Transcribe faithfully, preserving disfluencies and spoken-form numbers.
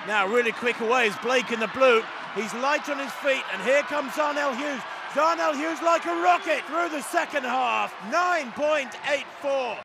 Now really quick away is Blake in the blue. He's light on his feet, and here comes Zharnel Hughes. Zharnel Hughes like a rocket through the second half, nine point eight four.